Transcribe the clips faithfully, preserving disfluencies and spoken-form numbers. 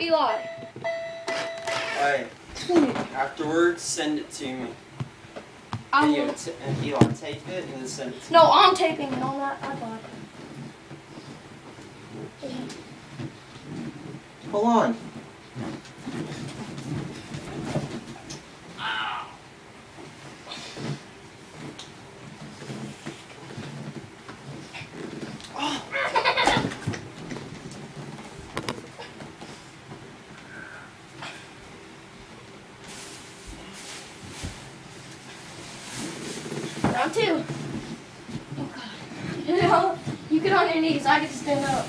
Eli. Alright. Afterwards, send it to me. I Video will. t and Eli, tape it and then send it to No, me. I'm taping it on that iPod. Hold on. Round two. Oh God. You know, you get on your knees. I get to stand up.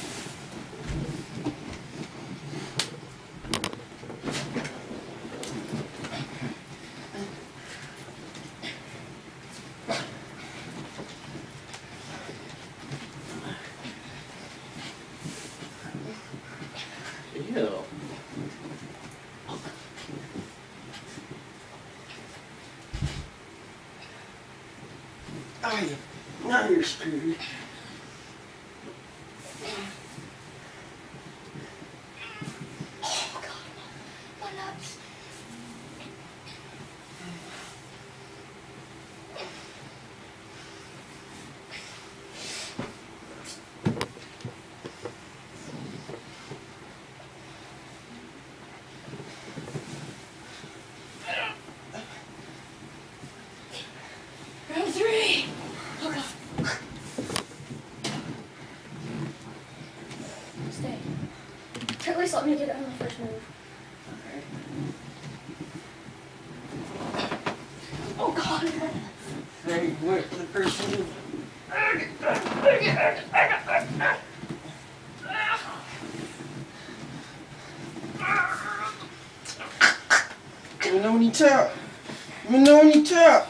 Ew. Aye, now you're screwed. Oh God. My nuts. Round three. Oh God. Stay. At least let me get it on the first move. Oh God. Very quick for the first move. Let me know when you tap. Let me know when you tap.